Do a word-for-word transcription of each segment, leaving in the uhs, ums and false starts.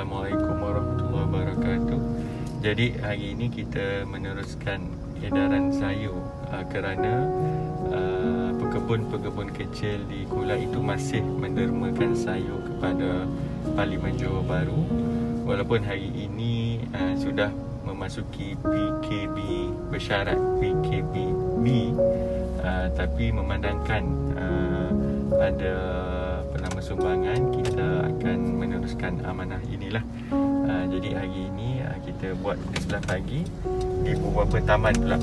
Assalamualaikum warahmatullahi wabarakatuh. Jadi hari ini kita meneruskan edaran sayur uh, kerana uh, pekebun-pekebun kecil di Kuala itu masih mendermakan sayur kepada Parlimen Johor Bahru. Walaupun hari ini uh, sudah memasuki P K B bersyarat P K B B, uh, tapi memandangkan uh, ada nama sumbangan, kita akan meneruskan amanah inilah. Uh, jadi hari ini uh, kita buat di sebelah pagi di beberapa taman pula.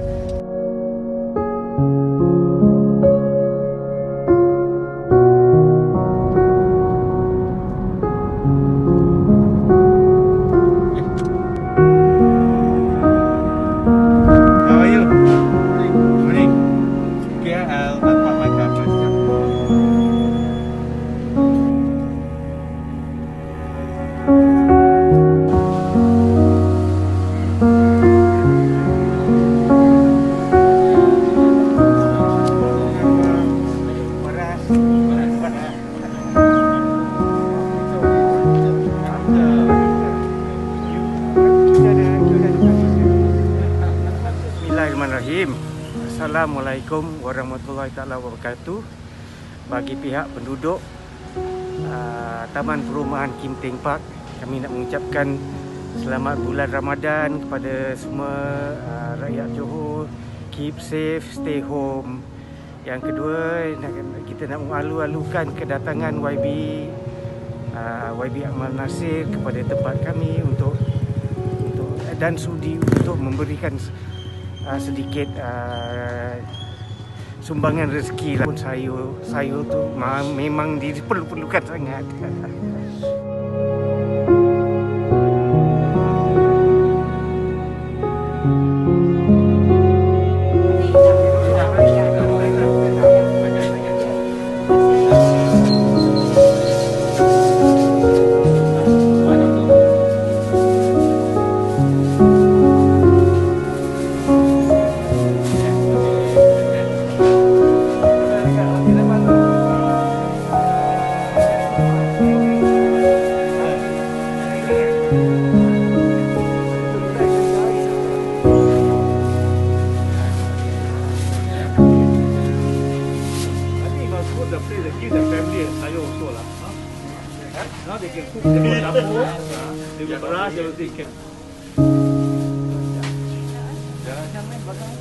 Assalamualaikum warahmatullahi taala wabarakatuh. Bagi pihak penduduk uh, Taman Perumahan Kim Teng Park, kami nak mengucapkan selamat bulan Ramadan kepada semua uh, rakyat Johor. Keep safe, stay home. Yang kedua, kita nak mengalu-alukan kedatangan Y B uh, Y B Amal Nasir kepada tempat kami untuk untuk dan sudi untuk memberikan Uh, sedikit uh, sumbangan rezeki lah. Sayur sayur tu memang diperlukan sangat. Now they can cook the dapur, they brush everything. Jangan main belakang.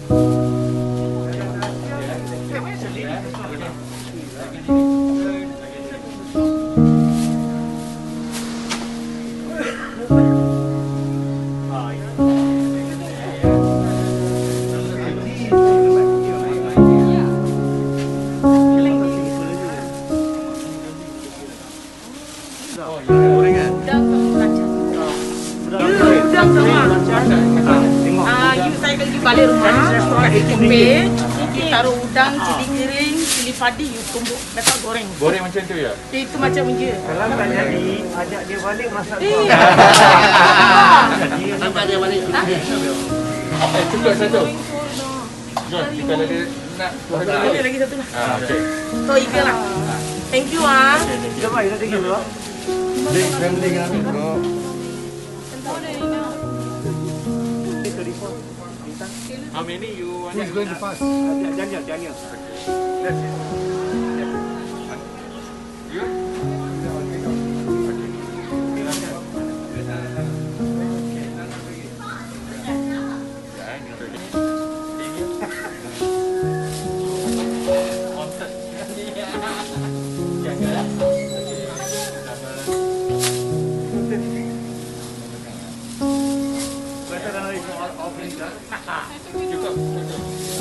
Balik rumah, pakai tempe, kita taruh udang, cili kering, cili padi, you tumbuk, letak goreng. Goreng macam tu ya? Itu macam je. Kalau tak jadi, ajak dia balik masak tu. Iya. Sampai dia balik. Eh, cukup satu. John, kalau dia nak Ada lagi satu lah. Ah, okey. So, iga lah. Thank you ah. Jom ayo kita dulu. Big family kami bro. How many you want? Who's going to pass? Daniel, Daniel. That's it. You? Cukup, cukup.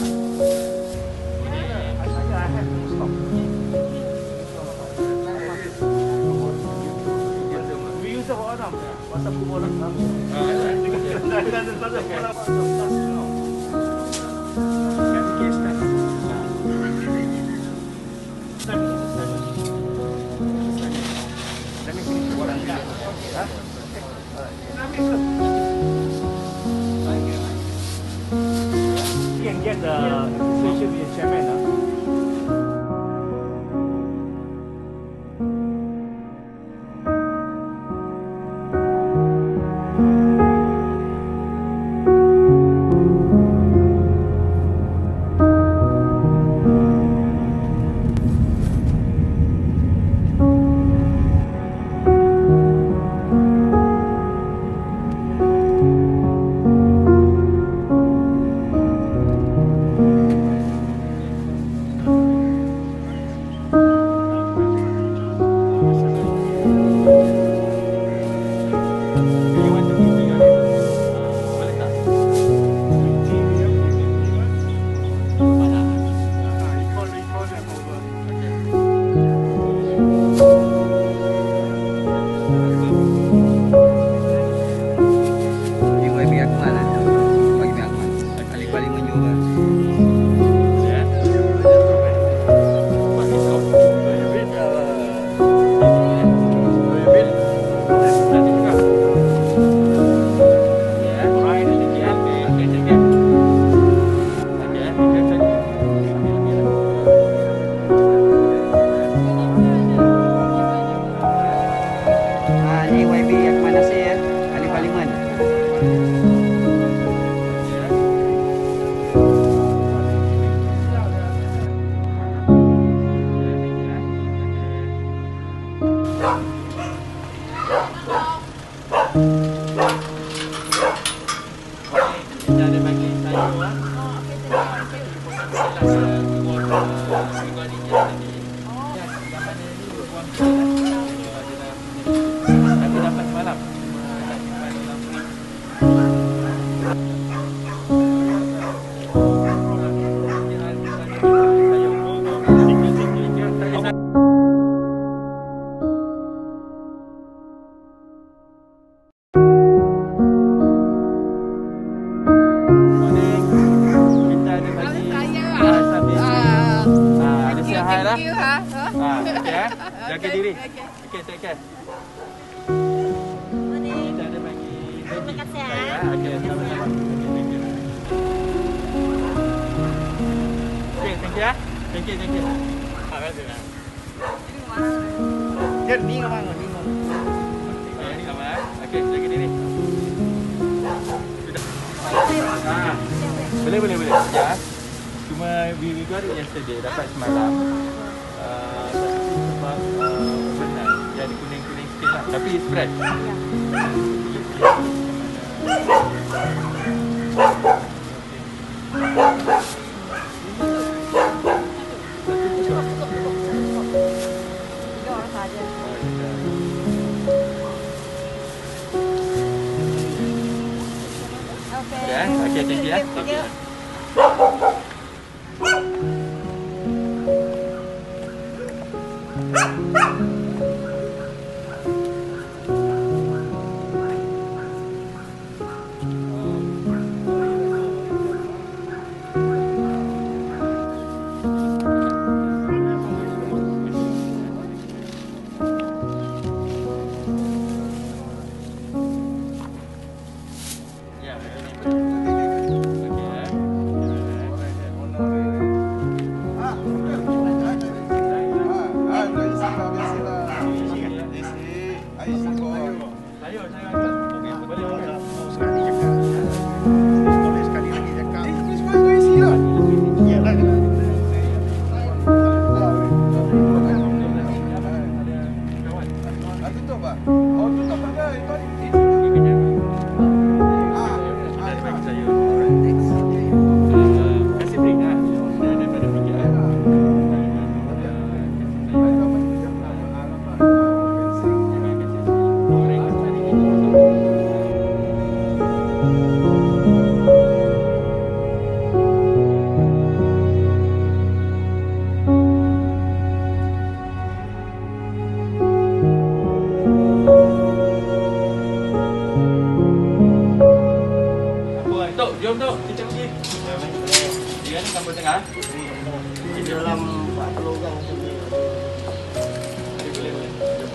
We use the water. What's up, water? Get the association with the chairman. Huh? Kita ada bagi sayur lah. Tapi dapat semalam. Thank you ha. Ah, okey eh. Jaga diri. Okey, take care. Kita ada bagi terima kasih ya. Okey, sama-sama. Okey, thank you ya. Thank you, thank you. Terima kasih. Jer ni abang, ni abang. Okey, ni sama eh. Okey, jaga diri. Sudah. Ah. Boleh, boleh, boleh. Ya. Cuma we we got it yesterday, dapat semalam. Uh, sebab uh, benar dia ada kuning-kuning sikit lah. Tapi it's fresh. Okay, okay, thank you ya. Okay. Jom tu, kita pergi. Dia ni kampung tengah. Di dalam empat puluh orang macam ni. Boleh, boleh.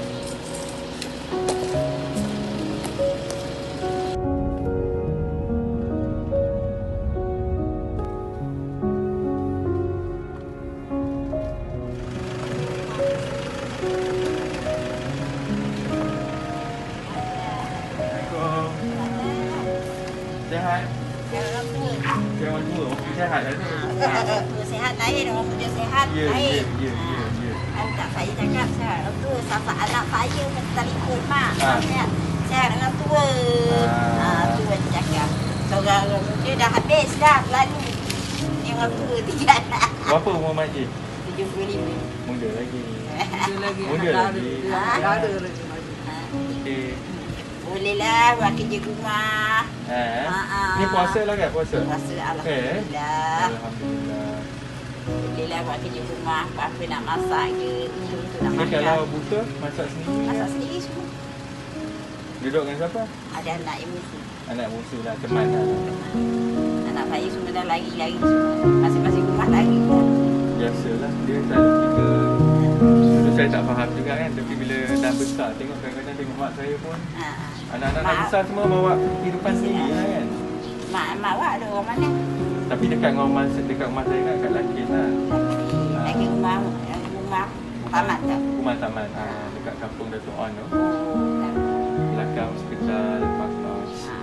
Assalamualaikum. Sehat? Jangan dua, okey sehat lah tu. Sehat lain, orang kerja sehat Ya, ya, lain. ya, ya, ya. Angkat saya cakap sehat. Tu sasa anak saya pun telefon mak. Ah. Sehat. Sehat dengan tua. Ah. Ah, tua dia cakap. Seorang dia dah habis dah lalu. Yang tua tiga anak. Berapa umur makcik? tujuh puluh lima. Muda lagi. Ada lagi. Muda lagi. Ada lagi. Okey. Bolehlah buat kerja rumah. Eh. Ah, ah. Ni puasa lah kan? Puasa. Puasa alhamdulillah. Alhamdulillah. Bolehlah buat kerja rumah. Apa nak masak ke, untuk nak Ni makan. kalau buka, masak sendiri. Masak sendiri semua. Duduk dengan siapa? Ada anak yang musuh. Anak musuh lah, teman lah. Anak saya semua dah lari-lari semua. Masing-masing rumah lari kan. Biasalah, dia selalu kita. Dulu saya tak faham juga kan, tapi bila dah besar, tengok kadang-kadang tengok mak saya pun. Ha. Anak-anak Mak- besar semua bawa kehidupan sendiri lah kan. Mak mak awak ada orang mana? Tapi dekat rumah, dekat rumah saya kan, kat Lakis lah. Lagi rumah rumah tamat tak? Rumah taman, ha, dekat kampung Datuk On tu. Oh, tak. Belakang hospital, Pakos. Ha.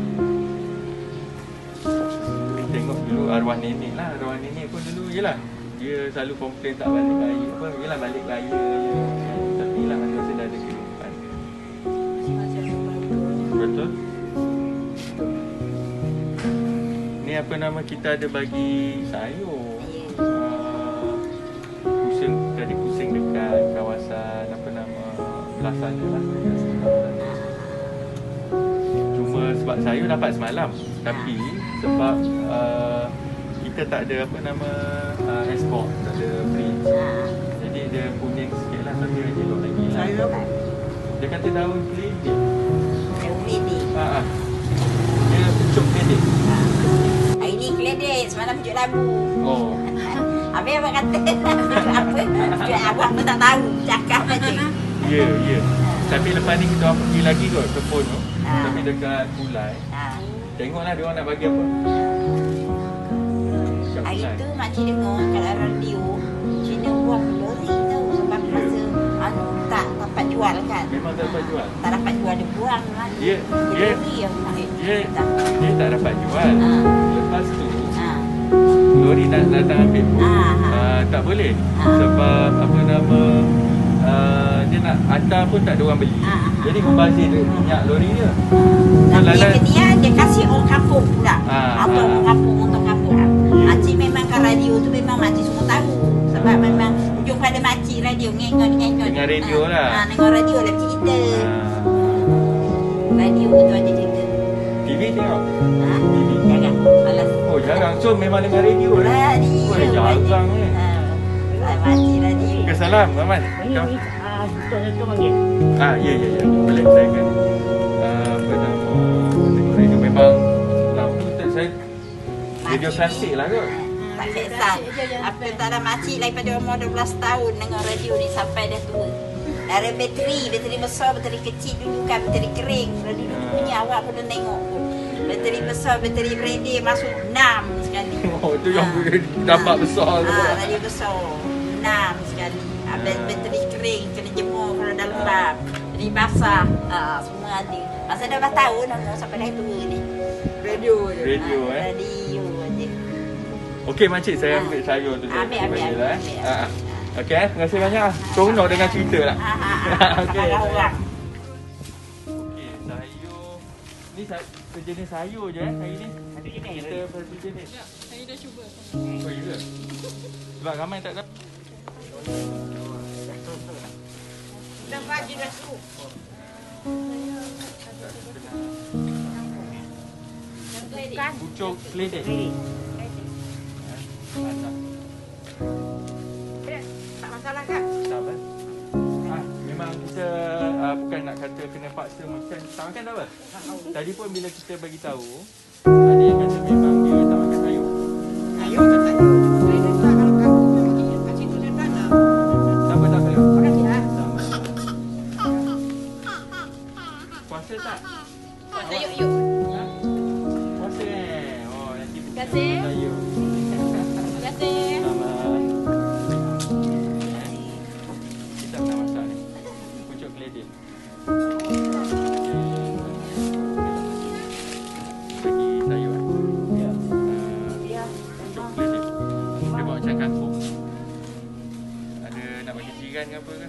Tengok dulu arwah nenek lah. Arwah nenek pun dulu je lah. dia selalu komplain tak balik raya. Apa, yelah balik raya je. Tapi lah masa dah ada kehidupan. Betul? Ni apa nama, kita ada bagi sayur. Uh, pusing, tadi pusing dekat kawasan apa nama, belah sana lah. Cuma sebab sayur dapat semalam. Tapi sebab uh, kita tak ada apa nama uh, export, tak ada fridge. Jadi dia kuning sikit lah, tapi dia elok lagi lah. Sayur apa? Dia kata daun keledek. Daun keledek. Haa. Dia pucuk keledek. Hari ni keledek, semalam pucuk labu. Oh. Habis abang kata pucuk apa? Pucuk abang pun tak tahu, cakap aja. Ya, ya. Tapi lepas ni kita orang pergi lagi kot kebun tu. Ha. Tapi dekat Kulai. Ha. Tengoklah dia orang nak bagi apa. Dekat Hari Kulai. tu makcik dengar kat radio, Cina buang lori tau sebab Ya. masa anu tak dapat jual kan. Memang tak dapat jual. Tak dapat jual, dia buang kan. Ya, Dia ya. lori yang nak. Dia, dia tak dapat jual. Ha. Lepas tu Ha. lori nak datang ambil pun Ha, ha. uh, tak boleh. Ha. Sebab apa nama, uh, dia nak hantar pun tak ada orang beli. Ha, ha. Jadi membazir dia minyak lori dia. Tapi Lalat- yang ketiga dia kasih orang kampung pula. Ah, Atau ah. orang kampung untuk kampung. Ya. Makcik memang kan radio tu memang makcik semua tahu. Sebab memang ujung pada makcik radio ngengot-ngengot. Dengar radio Ah, lah. ah, dengar radio lah cerita. Ah. Radio tu aja cerita. T V tengok. Ha? T V. Jangan. Malas. Oh jarang. So memang dengar radio lah. Radio. Oh jarang ni. Ha. Makcik radio. Okay, salam Rahman. Kau? Ah, betul-betul panggil. Ah, ya, ya, ya. Boleh saya kan. Uh, apa nama, tengok radio memang lampu tu saya radio klasik lah kot. Tak kisah. Apa tak ada makcik daripada umur dua belas tahun dengar radio ni sampai dah tua. Dari bateri, bateri besar, bateri kecil dulu kan, bateri kering. Radio dulu punya awak pun dah tengok pun. Bateri besar, bateri berada masuk enam sekali. Oh, tu yang boleh dapat besar tu. Ah, radio besar. Enam sekali. Habis bateri kering, kena jemur kalau dah lembab. Bateri basah, ah, semua ada. Masa dah berapa tahun umur sampai dah tua ni. Radio je. Radio, Ah, eh. Radio je. Okey makcik, saya Ah. ambil sayur tu. saya Ambil, ambil, bagi ambil, lah, eh. ambil. Ah, ah. Okey, eh. Terima kasih banyak. Seronok dengan cerita lah. Ah, ah, ah. Okey. Sama orang. Okey, sayur. Ni sa- sejenis sayur je eh hari ni. Kita satu jenis. Ya, saya dah cuba. Oh, ya ke? Sebab ramai tak dapat. Dah bagi dah sup. Bukan. Pucuk keledek. Mantap. Tak masalah kan? Tak apa. Ah, memang kita uh, bukan nak kata kena paksa makan. Tak makan tak apa. Tadi pun bila kita bagi tahu, ada yang kata memang dia tak makan sayur. Ayo tak tak. Saya dah tak kalau kamu pergi kat situ dan mana? Tak apa tak apa. Makasih ah. Puasa tak? Puasa yuk yuk. Ha? Puasa eh. Oh, nanti buka kasih. sayur. Terima kasih. Sama. Kita nak masak ni. Pucuk keledek. Bagi sayur eh. Ya. Uh, pucuk keledek. Dia buat macam kangkung. Ada nak bagi jiran ke apa ke?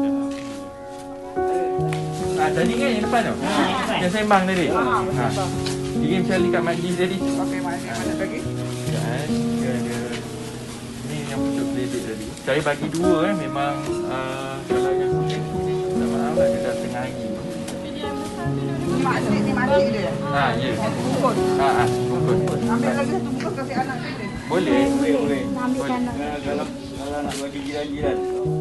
Ah, tadi kan yang depan tu? Yang sembang tadi? Ha. Kirim sekali kat majlis tadi. Okey, mana lagi? Ya, eh. Dia ada. Ni yang pucuk keledek tadi. Saya bagi dua eh. Memang uh, kalau yang kuning kuning tak maaf lah dia dah tengah hari. Makcik ni makcik dia. Ha, ya. Bungkus. Ha, ha. Bungkus. Ambil lagi satu bungkus kasih anak dia. Boleh, boleh, boleh. Boleh. Kalau kalau nak bagi jiran-jiran.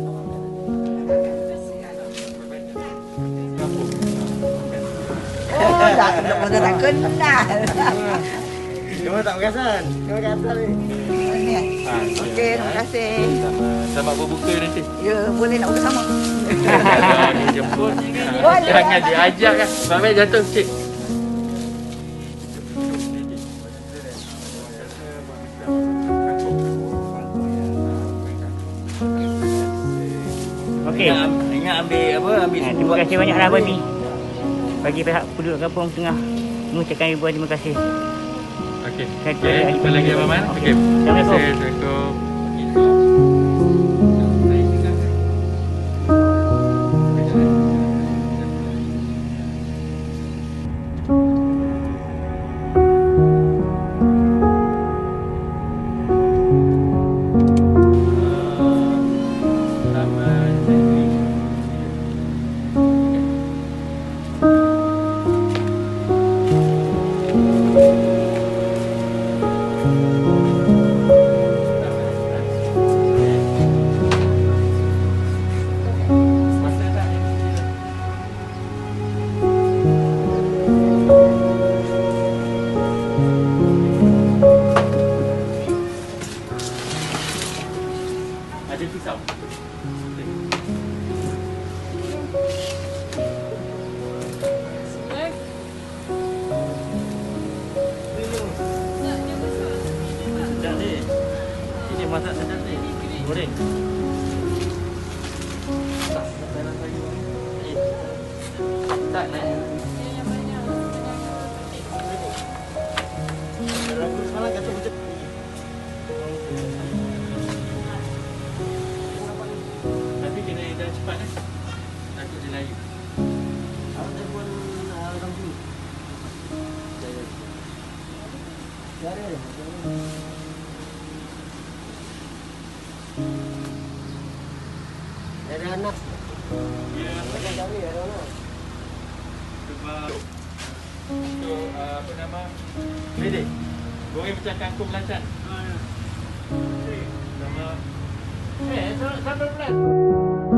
Oh, dah tak pada tak kenal. Cuma tak perasan. Cuma kata ni. Ha, Okey, terima kasih. Sama, sama berbuka nanti. Ya, boleh nak bersama. Kalau dia jemput, Boleh. jangan diajak kan. Sampai jatuh cik. Okey. Ingat, ingat ambil apa? Ambil Eh, terima kasih banyaklah Abang Ni. Bagi pihak penduduk kampung tengah mengucapkan ribuan terima kasih. Okey. Saya Okey, ada- jumpa lagi Abang Man. Okey. Okey. Terima kasih. Assalamualaikum. Assalamualaikum. Ada pisau. Sedap ni. Ini masak sedap ni. Goreng. Tak, tak nak sayur. Eh, tak nak. Aku semalam kata macam Tapi kena dah cepat kan. Takut dia layu. awak telefon orang dulu. Cara dia. Ada anak. Ya, Macam kami ada anak. sebab untuk uh, apa nama? Bedek. Goreng macam kangkung belacan. Nama Eh, sambal belas.